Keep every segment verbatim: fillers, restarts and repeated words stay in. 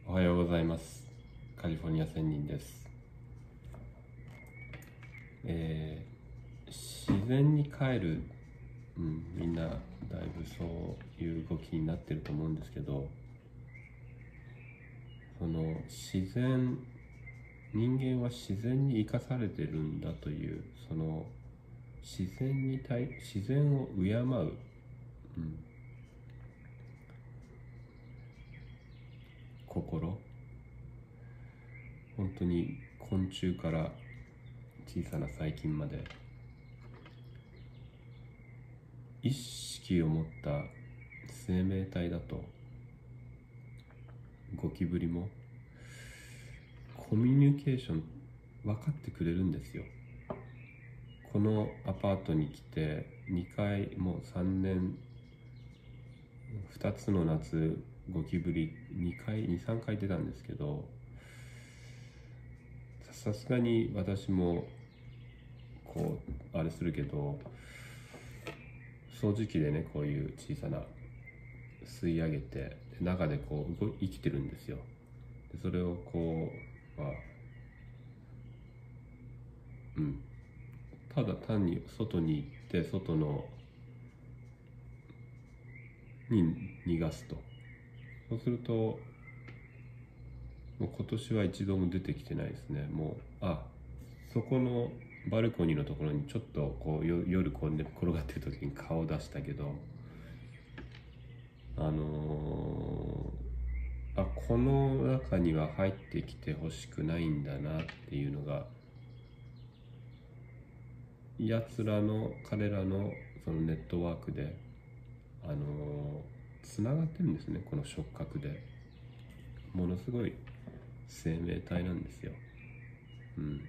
おはようございます。カリフォルニア仙人です。えー自然に帰る、うん、みんなだいぶそういう動きになってると思うんですけど、その自然人間は自然に生かされてるんだという、その自然に対自然を敬う、うん、心、本当に昆虫から小さな細菌まで意識を持った生命体だと、ゴキブリもコミュニケーション分かってくれるんですよ。このアパートに来てにかい、もうさんねん、ふたつの夏ゴキブリにかいにさんかい出たんですけど、さすがに私もこうあれするけど、掃除機でね、こういう小さな吸い上げて中でこう動生きてるんですよ。でそれをこう、まあうんただ単に外に行って外のに逃がすと、そうするともう今年は一度も出てきてないですね。もうあそこのバルコニーのところにちょっとこうよ夜こう、ね、転がってる時に顔を出したけど、あのー、あこの中には入ってきてほしくないんだなっていうのが、やつらの彼らのそのネットワークであのつながってるんですね。この触覚でものすごい生命体なんですよ。うん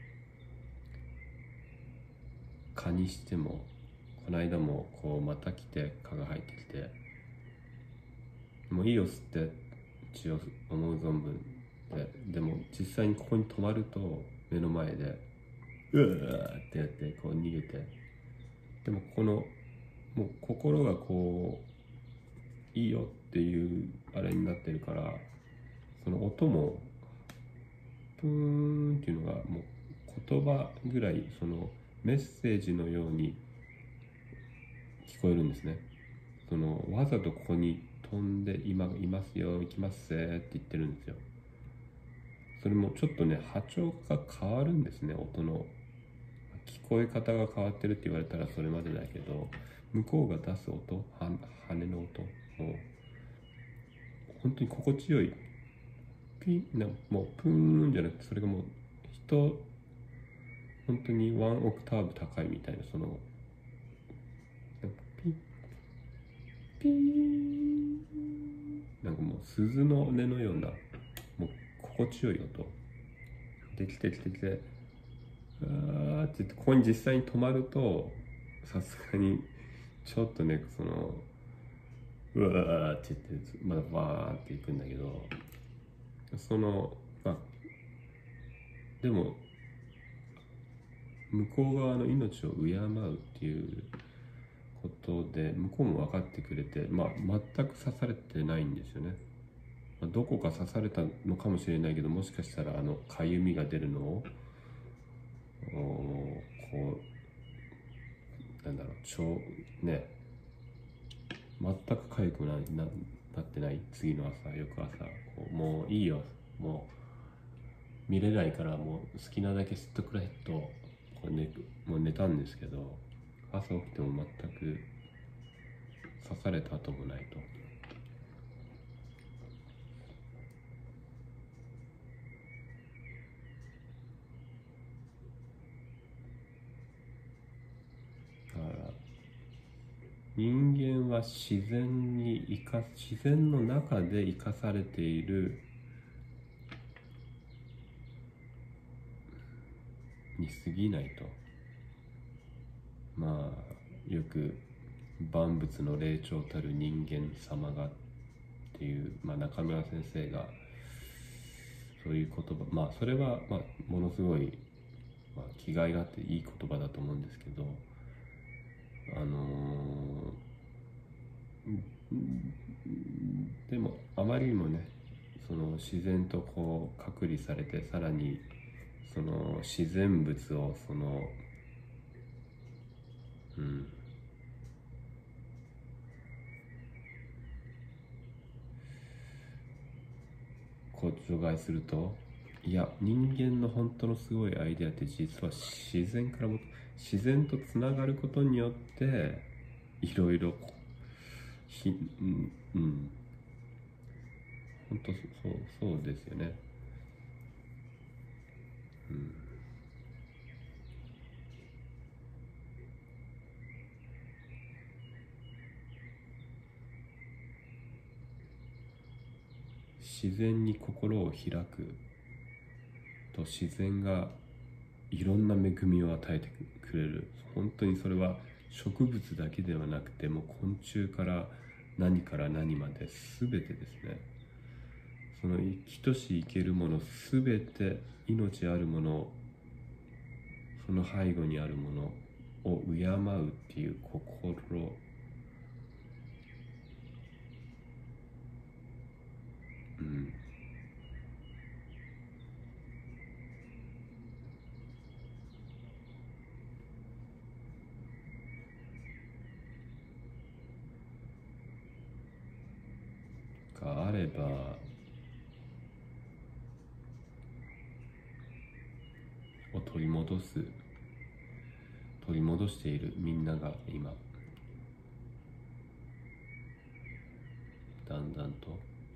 蚊にしても、この間もこうまた来て蚊が入ってきて、もういいよ吸って血を思う存分で、でも実際にここに止まると目の前でうわーってやってこう逃げて、でもこのもう心がこういいよっていうあれになってるから、その音もプーンっていうのがもう言葉ぐらい、そのメッセージのように聞こえるんですね。そのわざとここに飛んで今いますよ、行きますぜって言ってるんですよ。それもちょっとね波長が変わるんですね。音の聞こえ方が変わってるって言われたらそれまでだけど、向こうが出す音、は羽の音も本当に心地よいピンな、もうプーンじゃなくて、それがもう人本当にワンオクターブ高いみたいな、そのなんかピッピーなんかもう鈴の音のような、もう心地よい音できてきてきて、あーって言って、ここに実際に止まるとさすがにちょっとね、そのうわーって言ってまだバーンっていくんだけど、そのまあでも向こう側の命を敬うっていうことで向こうも分かってくれて、まあ、全く刺されてないんですよね。まあ、どこか刺されたのかもしれないけど、もしかしたらあのかゆみが出るのをこうなんだろう、ちょね全くかゆくなななってない。次の朝、翌朝こうもういいよ、もう見れないからもう好きなだけ吸ってくれとこう、ね、もう寝たんですけど、朝起きても全く刺された跡もないと。だから人間は自然に生か自然の中で生かされているに過ぎないと。まあよく万物の霊長たる人間様がっていう、まあ、中村先生がそういう言葉、まあそれは、まあ、ものすごい、まあ、気概があっていい言葉だと思うんですけど、あのーでもあまりにもねその自然とこう隔離されて、さらにその自然物をそのうんこう除外すると、いや人間の本当のすごいアイデアって実は自然からも自然とつながることによっていろいろひうんうん本当そうそうですよね。うん自然に心を開くと自然がいろんな恵みを与えてくれる。本当にそれは植物だけではなくて、もう昆虫から何から何まで全てですね。その生きとし生けるもの全て、命あるもの、その背後にあるものを敬うっていう心うんがあればを取り戻す取り戻しているみんなが今だんだんと、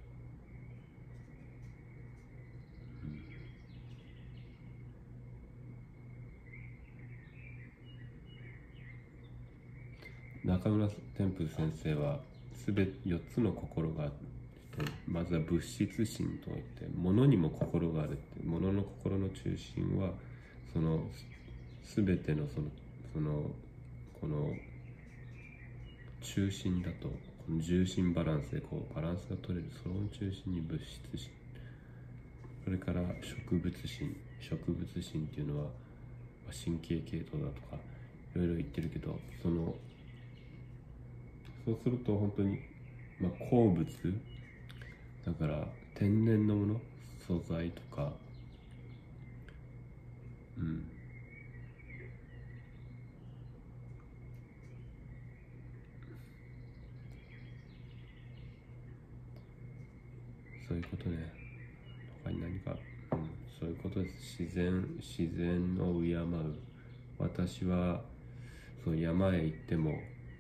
中村天風先生はすべよっつの心があって、まずは物質心といって物にも心があるって、物の心の中心はそのすべてのそのそのこの中心だと、この重心バランスでこうバランスが取れる、その中心に物質心、それから植物心植物心っていうのは神経系統だとかいろいろ言ってるけど、そのそうすると本当に、まあ、鉱物だから天然のもの、素材とか、うんそういうことね。他に何か、うん、そういうことです。自然自然を敬う。私はそう山へ行っても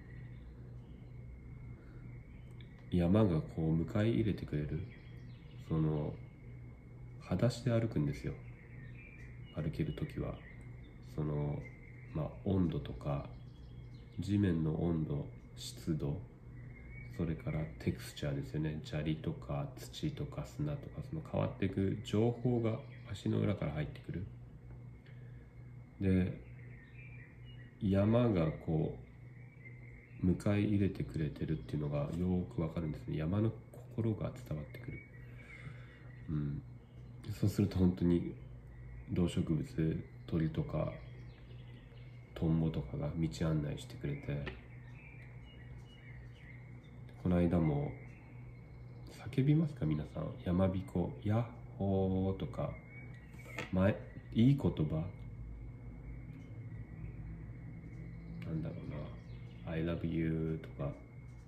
山がこう迎え入れてくれる。その裸足で歩くんですよ、歩けるときは。そのまあ温度とか地面の温度、湿度、それからテクスチャーですよね。砂利とか土とか砂とか、その変わっていく情報が足の裏から入ってくる。で山がこう迎え入れてくれてるっていうのがよくわかるんですね。山の心が伝わってくる。うん、そうすると本当に動植物、鳥とかトンボとかが道案内してくれて、この間も叫びますか皆さん、山彦ヤッホーとか、前いい言葉なんだろうな、 I love you とか、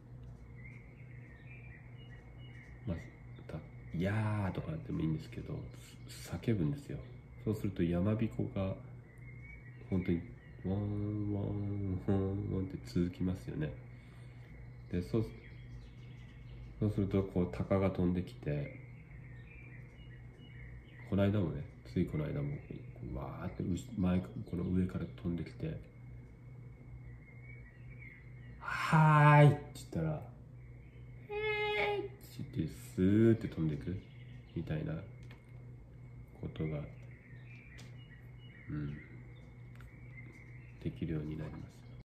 まあ、やーとかでもいいんですけど、叫ぶんですよ。そうすると山彦が本当にワンワンワンワンって続きますよね。でそうそうするとこう鷹が飛んできて、この間もね、ついこの間もわーって前この上から飛んできて、はーいって言ったら、えーって言ってスーって飛んでいくみたいなことが、うん、できるようになります。